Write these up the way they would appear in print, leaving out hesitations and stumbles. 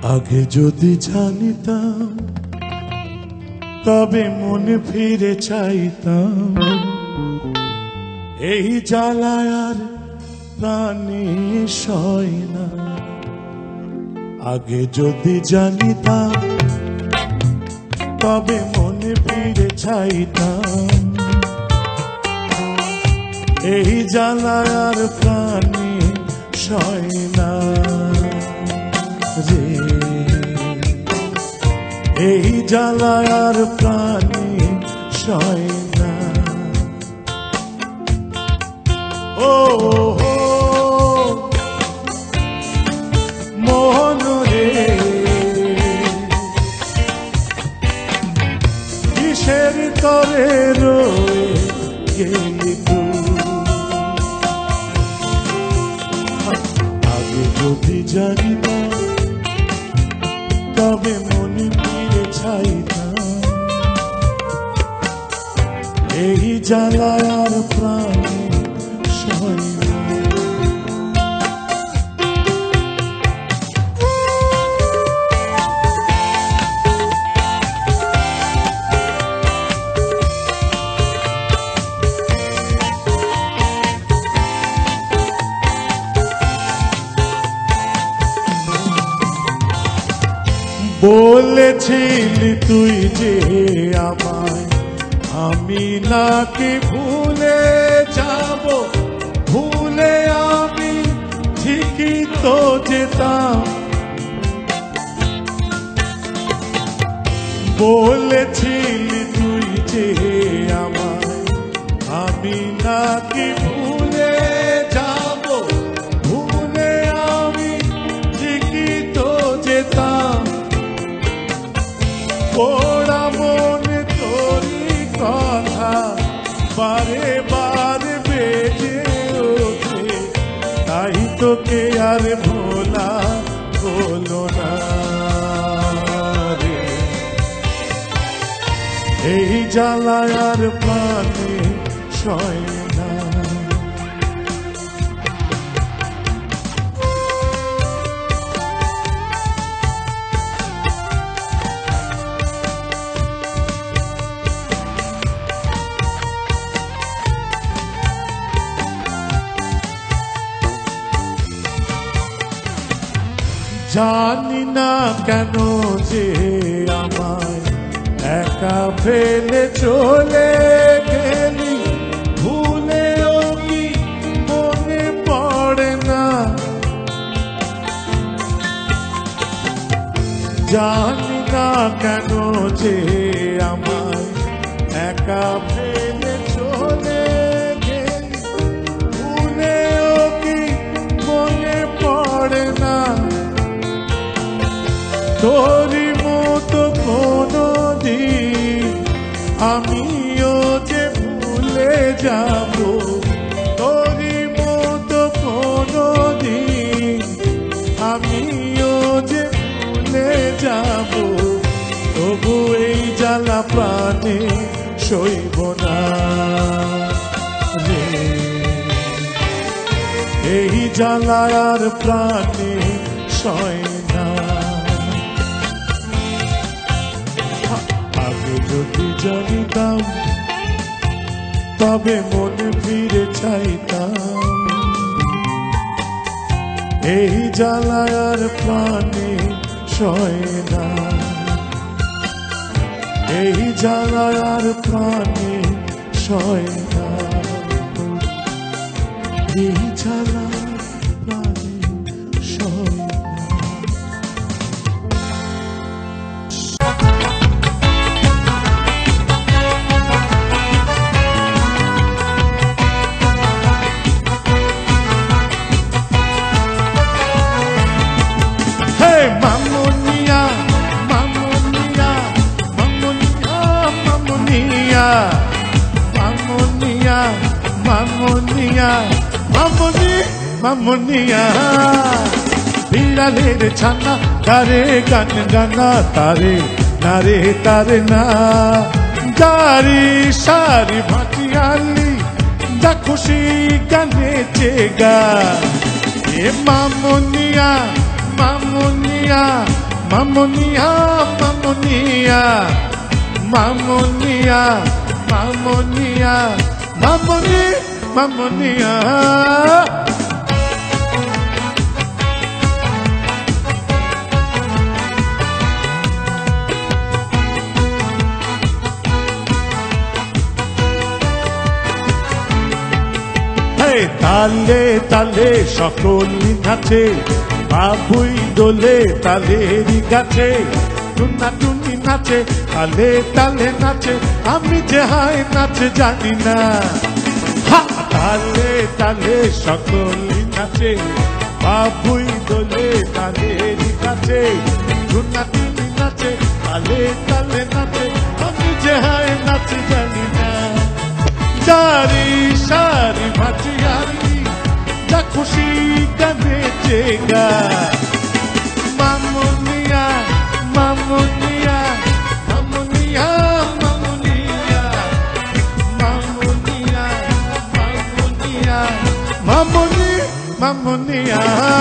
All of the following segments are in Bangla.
আগে যদি জানিতাম তবে মনে ফিরে চাইতাম, এই জ্বালায় আর প্রাণে সয় না। আগে যদি জানিতাম তবে মনে ফিরে চাইতাম, এই জ্বালায় আর প্রাণে সয় না রে, এই জ্বালায় আর প্রাণে সয় না। ও মন রে, কিসের তরে রয়ে গেলি তুই? আগে যদি জানিতাম তবে মনে ফিরে চাইতাম, এই জ্বালায় আর প্রাণে সয় না। বলেছিলি তুই যে আমায় আমি নাকি ভুলে যাব, ভুলে আমি ঠিকই তো যেতাম। বলেছিলি তুই যে আমায় আমি নাকি ভুলে যাব, ভুলে আমি ঠিকই তো যেতাম। পোড়া মনে তোরি কথা বারে বারে বেজে ওঠে, তাই তোকে আর ভোলা হলো না রে, এই জ্বালায় আর প্রাণে সয় না। জানি না কেন যে আমায় একা ফেলে চলে গেলি, ভুলেও কি মনে পড়ে না? জানি না কেন যে আমায় একা ফেলে চলে গেলি, ভুলেও কি মনে পড়ে না? তোরি মতো কোনো দিন আমিও যে ভুলে যাব, তোরি মতো কোনো দিন আমিও যে ভুলে যাব, তবু এই জ্বালা প্রাণে সইব না রে, এই জ্বালা আর প্রাণে সয় না। আগে যদি জানিতাম তবে মনে ফিরে চাইতাম, এই জ্বালায় আর প্রাণে সয় না, এই জ্বালায় আর প্রাণে সয় না, এই জ্বালায় প্রাণে সয় না। মামুনিয়া বিড়ালের ছানা তারে গান গানা তারে নারে তারে না, যারি সারি ভাটিয়ালি যা খুশি গানে চেগা। এ মামুনিয়া মামুনিয়া মামুনিয়া মামুনিয়া মামুনিয়া মামুনিয়া মামুনি মামুনিয়া তালে তালে সকলি নাচে বাবুই দোলে তালেরই গাছে টুনা টুনি নাচে তালে তালে নাচে আমি যে হায় নাচ জানি না তালে তালে সকলি নাচে বাবুই দোলে তালেরই গাছে টুনা টুনি নাচে তালে তালে নাচে আমি যে হায় নাচ জানি না जारी सारी भाटियाली जा खुशी का बेचेगा मामुनिया मामुनिया मामुनिया मामुनिया मामुनिया मामुनिया मामुनी मामुनिया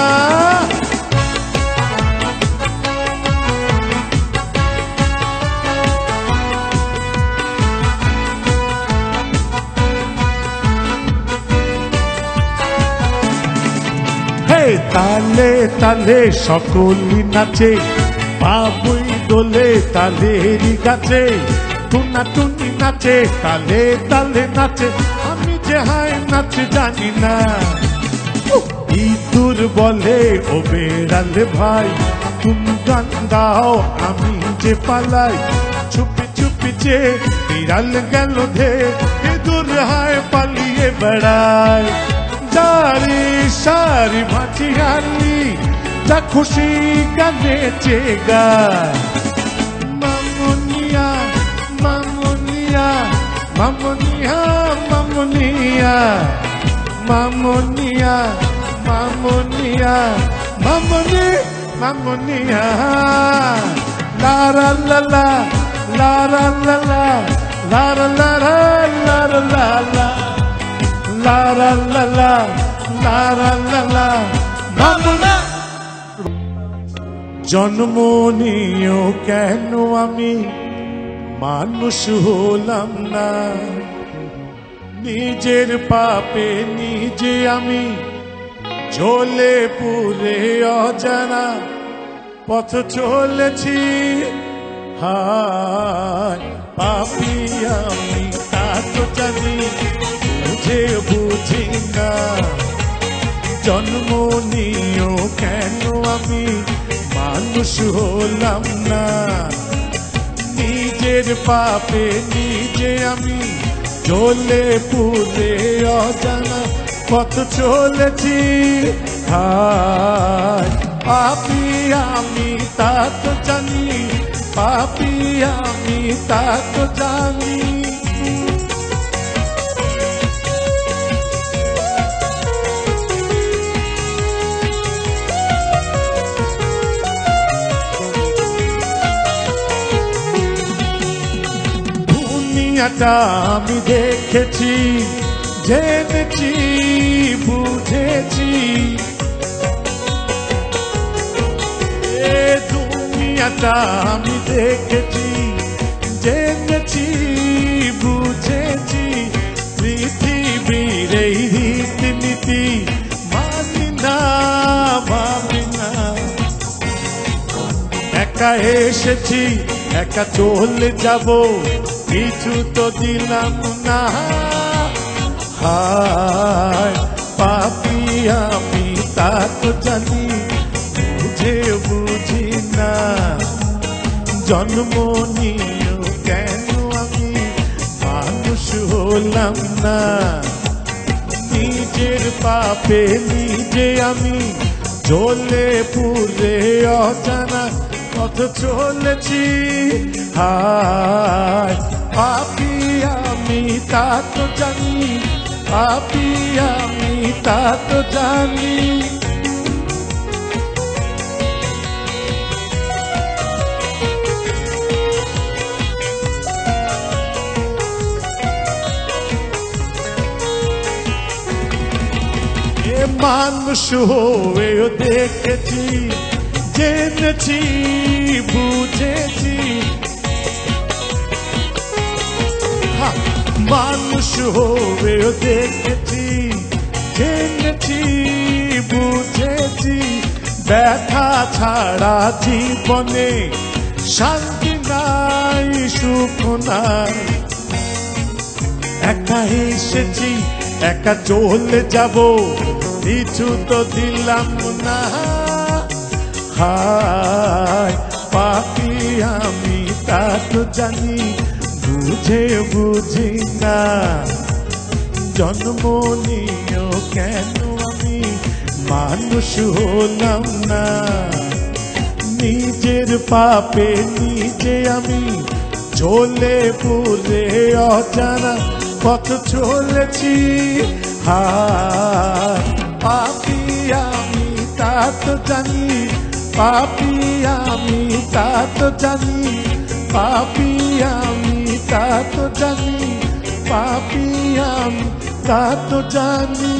ताले ताले सकली नाचे बाबुई दोले तालेरी गाचे टुना टुनी नाचे ताले ताले नाचे आमी जे हाय नाच जानी ना इदुर बोले ओ बेड़ाले भाई तुम गान गाओ आमी जे पालाई छुपी छुपी जे बिड़ाल गेलो धे इदुर हाय पालिए बेड़ाई जारी सारी भाटियाली जा खुशी का बेचेगा मामुनिया मामुनिया मामुनिया मामुनिया मामुनिया मामुनिया मामुनी मामुनिया ला ला ला ला ला ला ला ला ला ला ला ला ला La la la la la la la la মামুনা জন্ম নিয়েও কেন আমি মানুষ হলাম না নিজের পাপে নিজে আমি ঝোলে পুরে অজানা পথ চলেছি হায় পাপী আমি তা তো জানি বুঝে বুঝি না জন্ম নিয়েও কেন আমি মানুষ হলাম না নিজের পাপে নিজে আমি জ্বলে পুড়ে অজানা পথ চলেছি হায় পাপী আমি তা তো জানি পাপী আমি তা তো জানি আমি দেখেছি জেনেছি বুঝেছি এ দুনিয়াটা আমি দেখেছি জেনেছি বুঝেছি পৃথিবীর এই রীতিনীতি মানি না মানি না একা এসেছি একা চলে যাব কিছু তো দিলাম না হায় পাপী আমি তা তো জানি বুঝে বুঝি না জন্ম নিয়েও কেন আমি মানুষ হলাম না নিজের পাপে নিজে আমি জ্বলে পুড়ে অজানা পথ চলেছি হায় পাপী আমি তা তো জানি পাপী আমি তা তো জানি মানুষ হয়েও দেখেছি জেনেছি বুঝেছি মানুষ হয়েও দেখেছি জেনেছি বুঝেছি ব্যথা ছাড়া জীবনে শান্তি নাই সুখ নাই একা এসেছি একা চলে যাব কিছু তো দিলাম না হায় পাপি আমি তা তো জানি বুঝে বুঝি না জন্ম নিয়েও কেন আমি মানুষ হলাম না নিজের পাপে নিজে আমি চলে পুরে অজানা পথ চলেছি হায় পাপি আমি তা তো জানি পাপি আমি তা তো জানি পাপি আমি তা তো জানি পাপি আমি তা তো জানি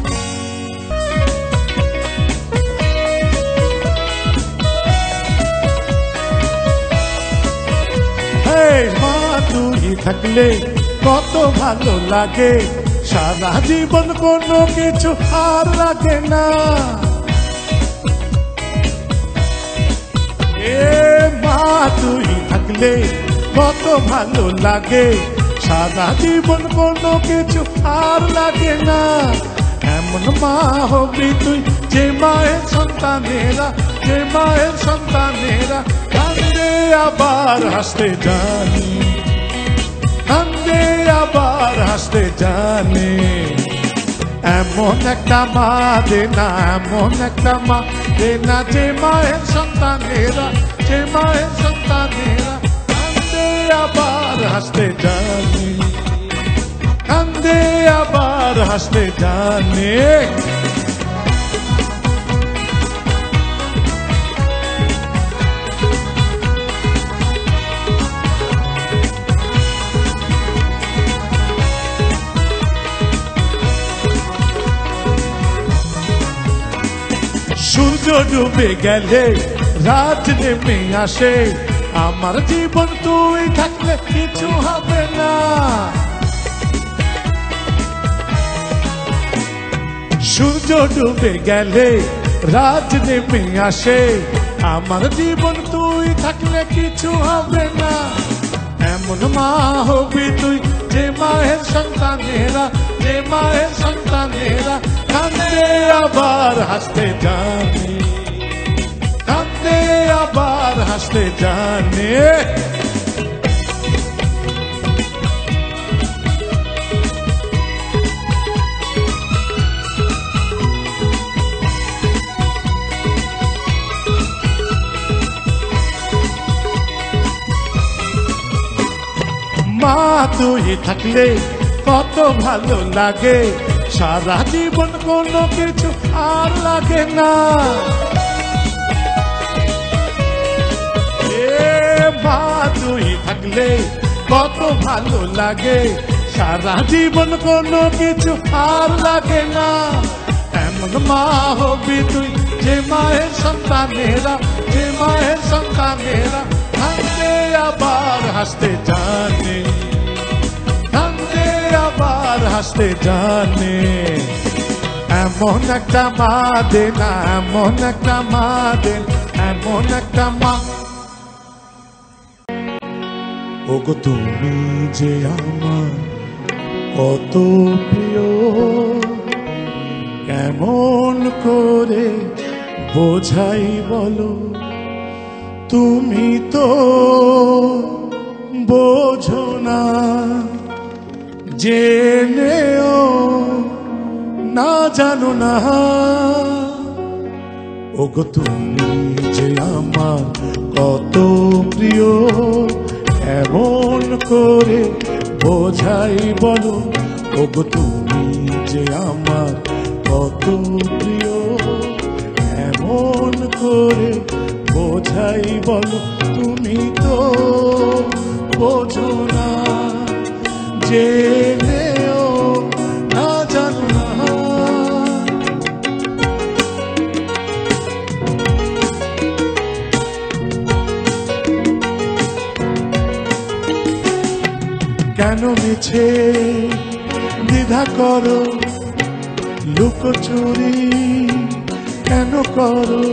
মা তুই থাকলে কত ভালো লাগে সারা জীবন কোনো কিছু আর লাগে না মা তুই থাকলে কত ভালো লাগে সারা জীবন কোনো কিছু আর লাগে না এমন মা হবি তুই যে মায়ের সন্তানেরা কান্দে আবার হাসতে জানি কান্দে আবার হাসতে জানে এমন একটা মা দে না এমন একটা মা দে না যে মায়ের সন্তানেরা কান্দে আবার হাসতে জানি কান্দে আবার হাসতে জানে সূর্য ডুবে গেলে রাত নেমে আসে আমার জীবন তুই থাকলে কিছু হবে না সূর্য ডুবে গেলে রাত নেমে আসে আমার জীবন তুই থাকলে কিছু হবে না এমন মা হবি তুই যে মায়ের সন্তানেরা কান্দে আবার হাসতে জানে কান্দে আবার হাসতে জানে মা তুই থাকলে কত ভালো লাগে সারা জীবন কোনো কিছু আর লাগে না মা তুই থাকলে কত ভালো লাগে সারা জীবন কোনো কিছু আর লাগে না এমন মা হবি তুই যে মায়ের সন্তানেরা কান্দে আবার হাসতে জানে কান্দে আবার হাসতে জানে এমন একটা মা দে না এমন একটা মা দে এমন একটা মা ওগো তুমি যে আমার কত প্রিয় কেমন করে বোঝাই বলো তুমি তো বোঝো না জেনেও না জানো না ওগো তুমি যে আমার কত প্রিয় এমন করে বোঝাই বলো ওগো তুমি যে আমার কত প্রিয় এমন করে বোঝাই বলো তুমি তো বোঝো না জেনেও না জানো না কেন মিছে দ্বিধা করো, লুকোচুরি কেন করো?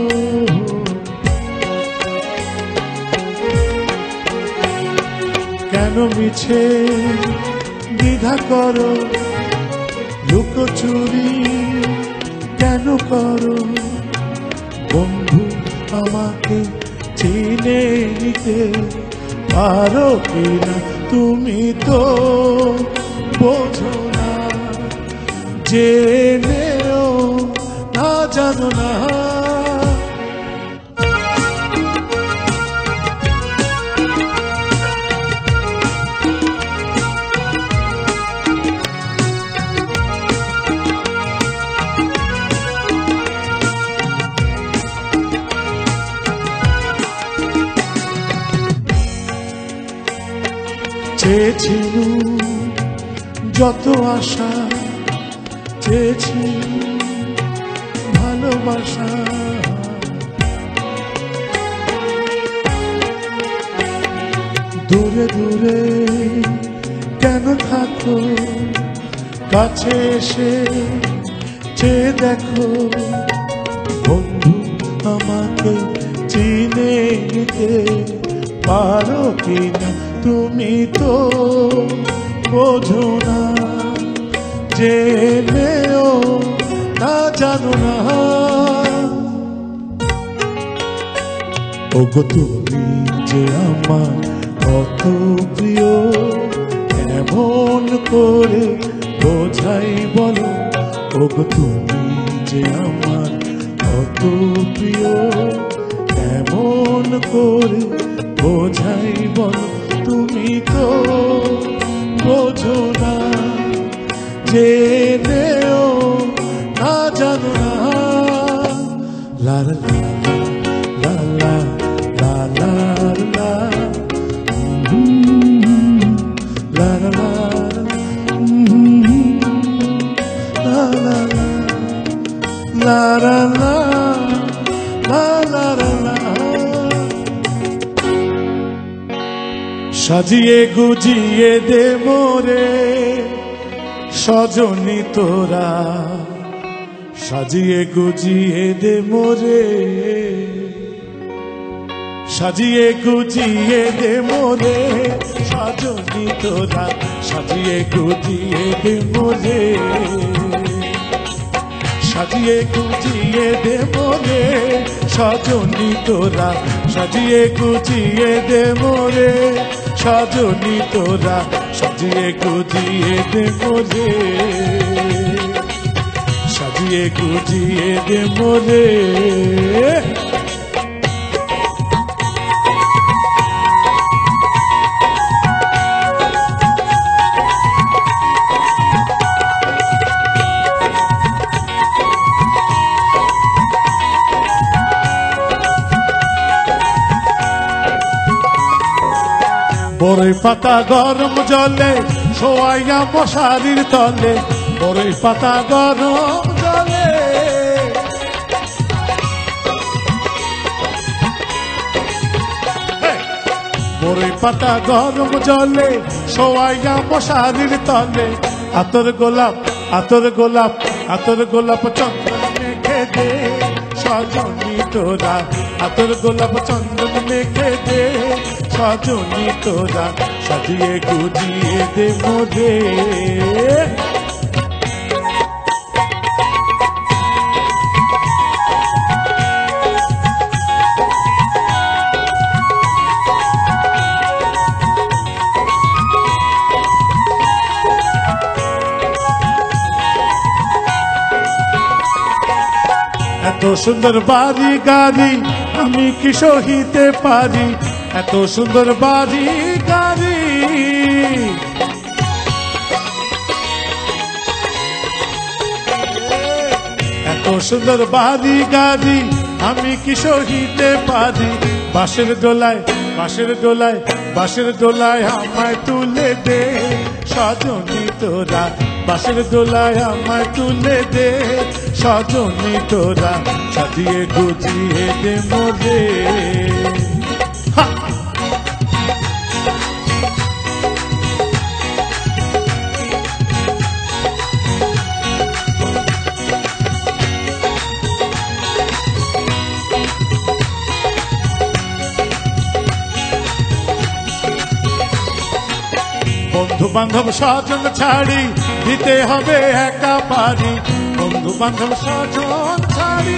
কেন মিছে দ্বিধা করো, লুকোচুরি কেন করো? বন্ধু আমাকে চিনে নিতে পারো কিনা? তুমি তো বোঝো না, জেনেও না জানো না। চেয়েছিল যত আশা, চেয়েছি ভালোবাসা, দূরে দূরে কেন থাকো? কাছে এসে চেয়ে দেখো, বন্ধু আমাকে চিনে নিতে পারো কিনা? তুমি তো বোঝো না, জেনেও না জানো না। ওগো তুমি যে আমার কত প্রিয়, এমন করে বোঝাই বলো? ওগো তুমি যে আমার কত প্রিয়, এমন করে বোঝাই বলো? তুমি তো বোঝো না, জেনেও না জানো না। লা লা লা লা লা লা লা লা লা লা লা লা লা। সাজিয়ে গুজিয়ে দে মোরে সজনী তোরা, সাজিয়ে গুজিয়ে দে মোরে, সাজিয়ে গুজিয়ে দে মোরে সজনী তোরা, সাজিয়ে গুজিয়ে দে মোরে, সাজিয়ে গুজিয়ে দে মোরে সজনী তোরা, সাজিয়ে গুজিয়ে দে মোরে সজনী তোরা, সাজিয়ে গুজিয়ে দে মোরে, সাজিয়ে গুজিয়ে দে মোরে। বরই পাতা গরম জলে শোয়াইয়া মশারির তলে, বরই পাতা গরম জলে, বরই পাতা গরম জলে শোয়াইয়া মশারির তলে, আতর গোলাপ আতর গোলাপ আতর গোলাপ চন্দন মেখে দে সজনী তোরা, আতর গোলাপ চন্দন মেখে দে সজনী তোরা, সাজিয়ে গুজিয়ে দে মোরে। এত সুন্দর বাড়ি গাড়ি আমি কি সহিতে পারি, এত সুন্দর বাড়ি গাড়ি, এত সুন্দর বাড়ি গাড়ি আমি কি সহিতে পারি? বাঁশের দোলায় বাঁশের দোলায় বাঁশের দোলায় আমায় তুলে দে সজনী তোরা, বাঁশের দোলায় আমায় তুলে দে সজনী তোরা, সাজিয়ে গুজিয়ে দে মোরে। বন্ধু বান্ধব স্বজন ছাড়ি দিতে হবে একা পারি, বন্ধু বান্ধব স্বজন ছাড়ি।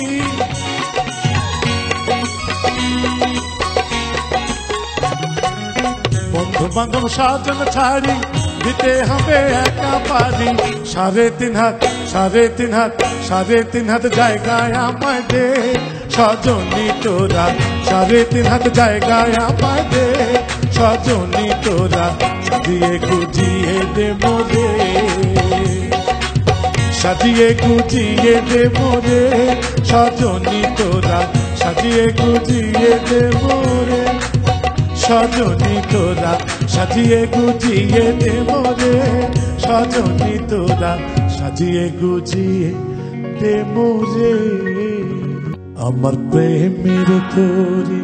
বন্ধু বান্ধব স্বজন ছাড়ি দিতে হবে একা পারি। 3.5 হাত 3.5 হাত 3.5 হাত জায়গায় আমায় দে সজনী তোরা, 3.5 হাত জায়গায় আমায় দে সজনী তোরা, সাজিয়ে গুজিয়ে দে মোরে, সাজিয়ে গুজিয়ে দে মোরে সজনী তোরা, সাজিয়ে গুজিয়ে দে মোরে সজনী তোরা, সাজিয়ে গুজিয়ে দে মোরে সজনী তোরা, সাজিয়ে গুজিয়ে দে মোরে। আমার প্রেমের তরি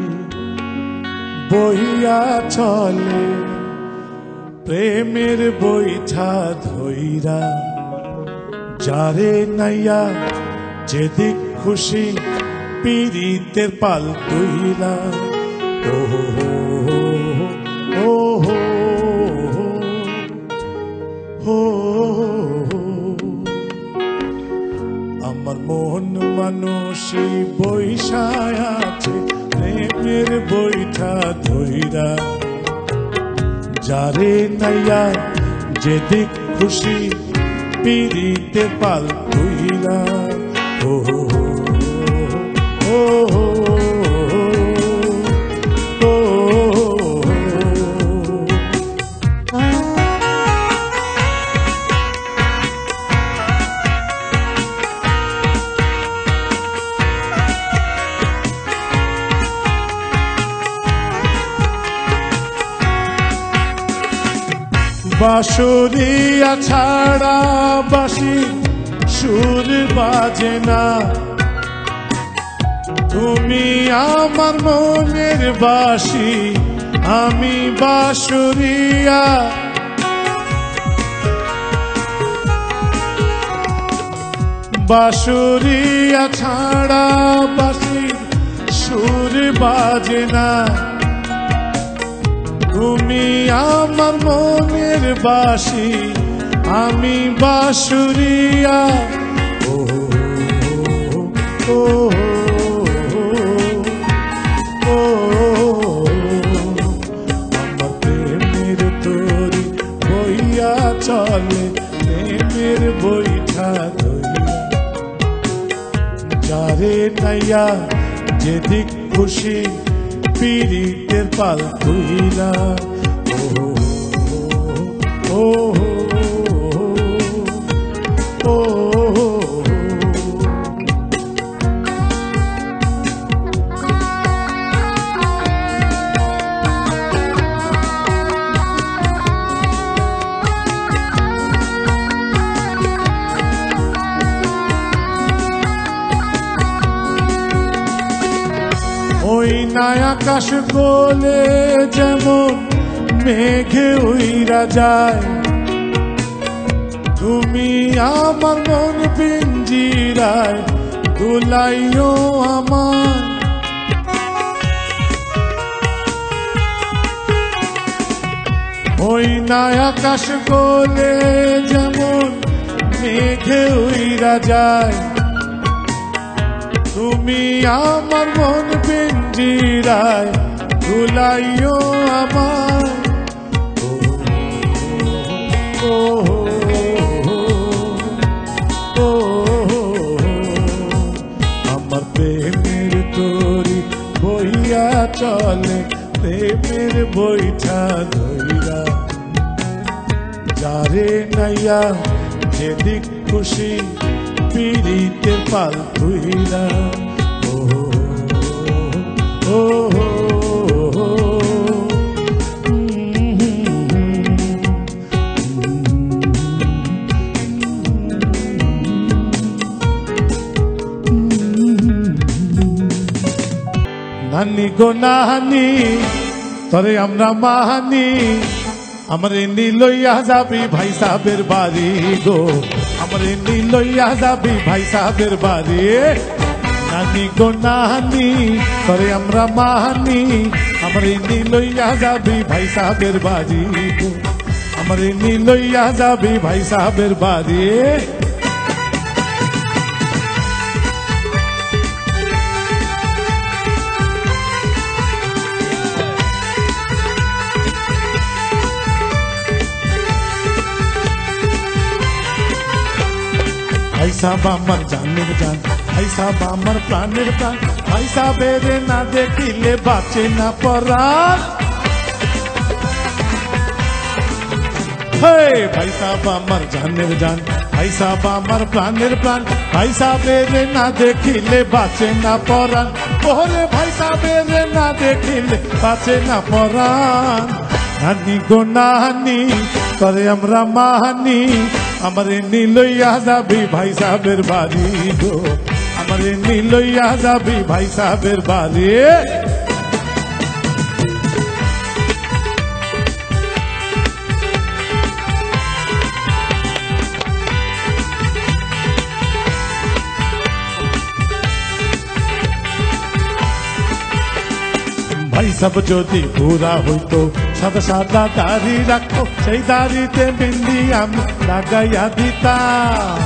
বইয়া চলে, প্রেমের বইঠা ধইরা, যারে নাইয়া যেদিক খুশি পীড়িতের পাল তুইরা। ও ও ও আমার মন মানুষই বইসায় আছে প্রেমের বইঠা ধইরা, যারে নাইয়া যেদিক খুশি পীড়িতের পাল তুইরা। ও ও বাঁশুরিয়া ছাড়া বাঁশি সুর বাজে না, তুমি আমার মনের বাঁশি আমি বাঁশুরিয়া। বাঁশুরিয়া ছাড়া বাঁশি সুর বাজে না, তুমি আমার মনের বাঁশি আমি বাঁশুরিয়া। ও ও ও আমার প্রেমের তরি বইয়া চলে, প্রেমের বইঠা ধইরা, যারে নাইয়া যেদিক খুশি পীড়িতের পাল তুইরা। ও ও ওই না আকাশ গোলে যেমন মেঘে উইরা যায়, তুমি আমার মন পিঞ্জিরায় দুলাইও আমার। ওই না আকাশ গোলে যেমন মেঘে উইরা যায়, তুমি আমার মন পিঞ্জিরায় দুলাইও আমার। ও ও আমার প্রেমের তরি বইয়া চলে, প্রেমের বইঠা ধইরা, যারে নাইয়া যেদিক খুশি পীড়িতের পাল তুইরা। ও ও নানি গো নানি তরে আমরা মাহানি, আমরে নীলইয়া যাবি ভাই সাহেবের বাড়ি গো, আমরে নীলইয়া যাবি ভাই সাহেবের বাড়ি। নানি গো নানি তরে আমরা মাহানি, আমরে নীলইয়া যাবি ভাই সাহেবের বাড়ি গো। আমার নি লইয়া যাবি ভাই সাহেবের বাড়ি। ভাই সাহেব আমার জানের জান, ভাই সাহেব আমার প্রাণের প্রাণ, ভাই সাহেবের না দেখিলে বাঁচে না পরাণ। ভাই সাহেব আমার জানের জান, ভাই সাহেব আমার প্রাণের প্রাণ, ভাই সাহেবের না দেখিলে বাঁচে না পরাণ। ওরে ভাই সাহেবের না দেখিলে বাঁচে না পরাণ। নানি গো নানি করে আমরা মানি, আমারে নি লইয়া যাবি ভাই সাহেবের বাড়ি গো, আমারে নি লইয়া যাবি ভাই সাহেবের বাড়ি। ভাই সাহেব যদি বুড়া হইতো সাদা সাদা দাড়ি রাখতো, সেই দাড়িতে বিন্দি আমি লাগাইয়া দিতাম।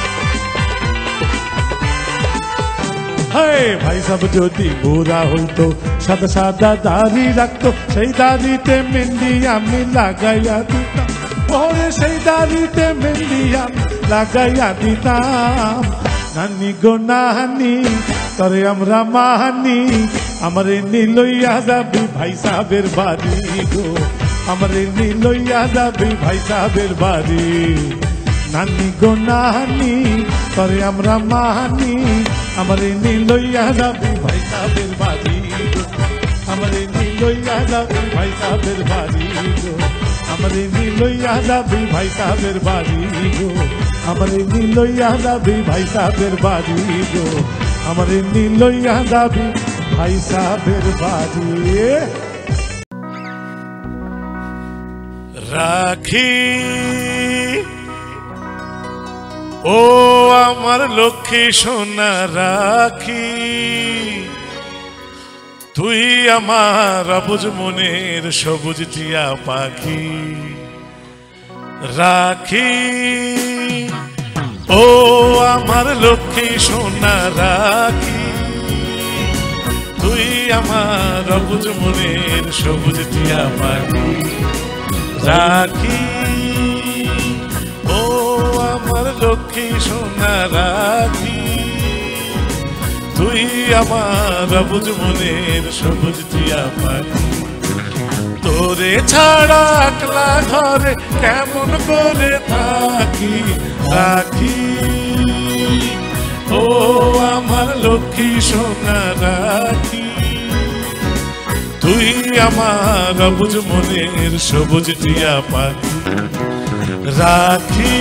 ভাই সাহেব যদি বুড়া হইতো সাদা সাদা দাড়ি রাখতো, সেই দাড়িতে মেহেন্দি আমি লাগাইয়া দিতাম। পরে সেই দাড়িতে মেহেন্দি আমি লাগাইয়া দিতাম। নানি গো নানি তরে আমরা মানি, আমারে নি লইয়া যাবি ভাই সাহেবের বাড়ি গো, আমারে নি লইয়া যাবি ভাই সাহেবের বাড়ি। নানি গো নানি তরে আমরা মানি, আমারে নি লইয়া যাবি ভাই সাহেবের বাড়ি গো, আমারে নি লইয়া যাবি ভাই সাহেবের বাড়ি গো, আমারে নি লইয়া যাবি ভাই সাহেবের বাড়ি গো, আমারে নি লইয়া যাবি ভাই সাহেবের বাড়ি গো, আমারে নি লইয়া যাবি ভাই সাহেবের বাড়ি। রাখি ও আমার লক্ষ্মী সোনা রাখি, তুই আমার অবুঝ মনের সবুজ টিয়া পাখি। রাখি ও আমার লক্ষ্মী সোনা রাখি, তুই আমার অবুঝ মনের সবুজ টিয়া পাখি। রাখি ও আমার লক্ষ্মী সোনা রাখি, তুই আমার অবুঝ মনের সবুজ টিয়া পাখি। তোরে ছাড়া একলা ঘরে কেমন করে থাকি। রাখি ও আমার লক্ষ্মী সোনা রাখি, তুই আমার অবুঝ মনের সবুজ টিয়া পাখি। রাখি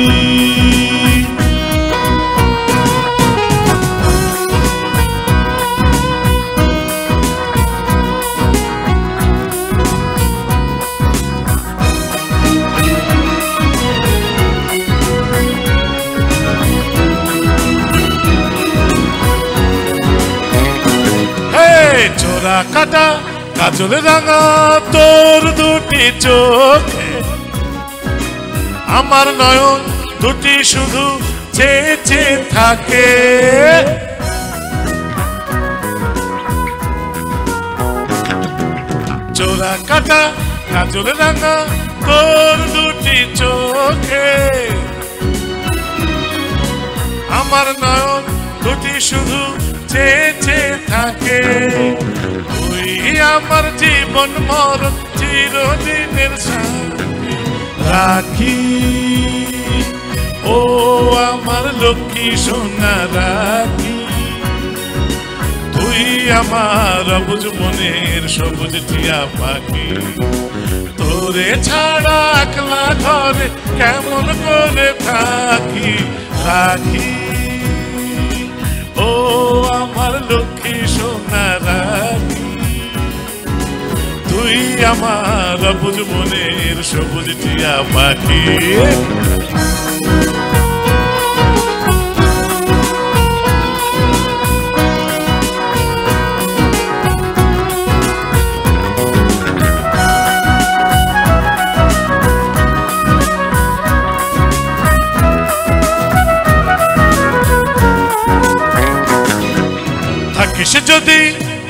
চোরা কাটা কাজল রাঙা তোর দুটি চোখে, আমার নয়ন দুটি শুধু চেয়ে চেয়ে থাকে। চোরা কাটা কাজল রাঙা তোর দুটি চোখে, আমার নয়ন দুটি শুধু চেয়ে চেয়ে থাকে। তুই আমার জীবন মরণ চিরদিনের সাথী। রাখি ও আমার লক্ষ্মী সোনা রাখি, তুই আমার অবুঝ মনের সবুজ টিয়া পাখি। তোরে ছাড়া একলা ঘরে কেমন করে থাকি। রাখি ও আমার লক্ষ্মী সোনা রাখি, তুই আমার অবুঝ মনের সবুজ টিয়া পাখি।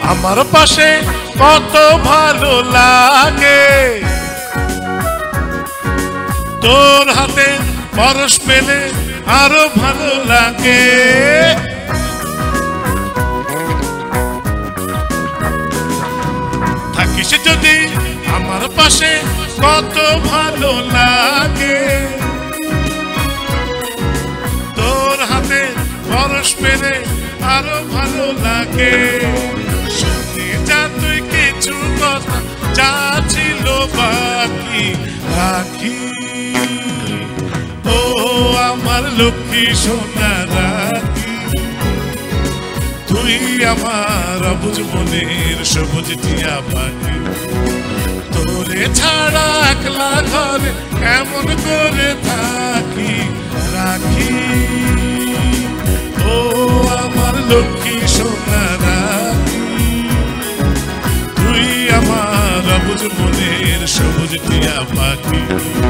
আমার পাশে কত ভালো লাগে, তোর হাতে পরশ পেলে আরো ভালো লাগে। থাকিস যদি আমার পাশে কত ভালো লাগে, তোর হাতে পরশ পেলে আরো ভালো লাগে। শুনে যা তুই কিছু কথা যা ছিল বাকি রাখি, ও আমার লক্ষ্মী সোনা রাখি। তুই আমার অবুঝ মনের সবুজ টিয়া পাখি, তোরে ছাড়া একলা ঘরে কেমন করে থাকি রাখি, ও আমার লক্ষ্মী সোনা রাখি। তুই আমার অবুঝ মনের সবুজ টিয়া পাখি।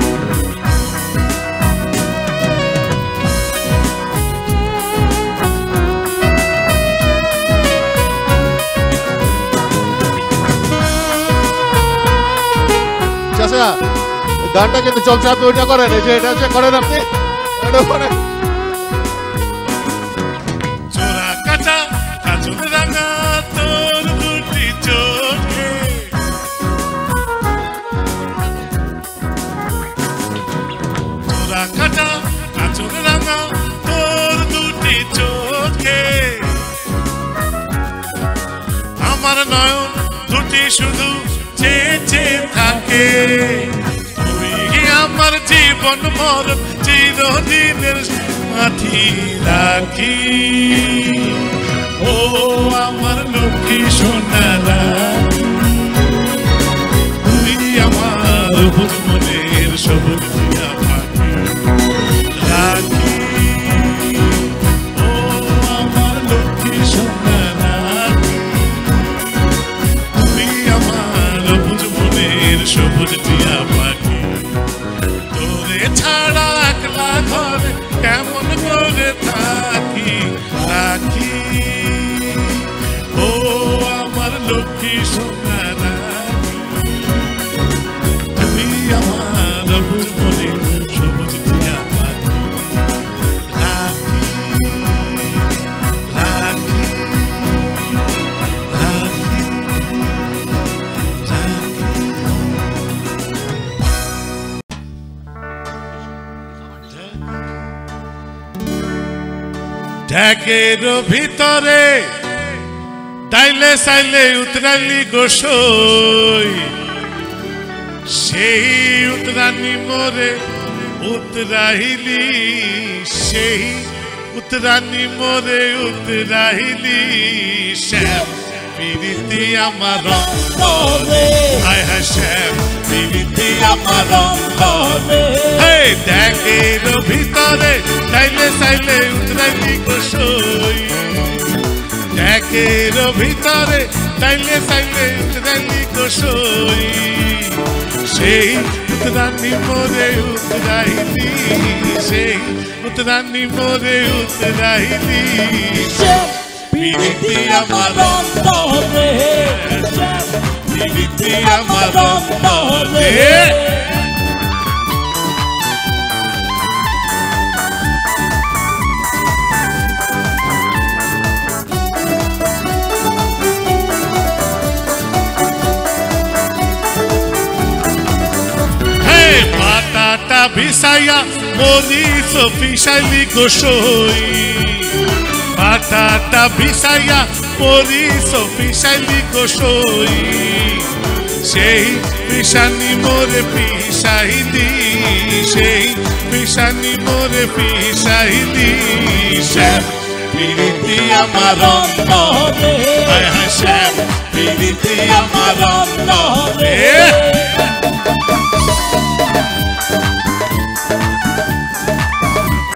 আচ্ছা, গানটা কিন্তু চলছে, আপনি ওইটা করেন, এই যে এটা হচ্ছে করেন আপনি, এটা করেন। চোরা কাটা কাজল রাঙা তোর দুটি চোখে, চোরা কাটা কাজল রাঙা তোর দুটি চোখে, আমার নয়ন দুটি শুধু চেয়ে থাকে। তুই আমার জীবন মরণ চিরদিনের সাথী রাখি, ও আমার লক্ষ্মী সোনা রাখি। তুই আমার অবুঝ মনের সবুজ টিয়া পাখি রাখি, ও আমার লক্ষ্মী সোনা রাখি। তুই আমার অবুঝ মনের সবুজ টিয়া পাখি, তোরে ছাড়া একলা ঘরে কেমন করে থাকি রাখি, ও আমার লক্ষ্মী সোনা রাখি। তুই আমার অবুঝ মনের সবুজ টিয়া পাখি রাখি, রাখি, রাখি, ঢাকের ভিতরে ডাইলে সাইলে উতরালি গোসই, সেই উতরানি মোরে উতরাইলি, সেই উতরানি মোরে উতরাইলি। শ্যাম পিরিতি আমার অন্তরে, হায় হায় শ্যাম পিরিতি আমার অন্তরে। ঢাকের ভিতরে ডাইলে সাইলে উতরাইলি গোসই, ঢাকের ভিতরে ডাইলে সাইলে উতরাইলি গোসই, সেই উতরানি মোরে উতরাইলি, সেই উতরানি মোরে উতরাইলি। পিরিতি আমার অন্তরে, পিরিতি আমার অন্তরে। পাটাটা ভিসাইয়া মরিচ পিসাইলি গোসই, পাটাটা ভিসাইয়া মরিচ পিসাইলি গোসই, সেই পিসানি মোরে পিসাইলি, সেই পিসানি মোরে পিসাইলি। শ্যাম পিরিতি আমার অন্তরে, হায় হায় শ্যাম পিরিতি আমার অন্তরে।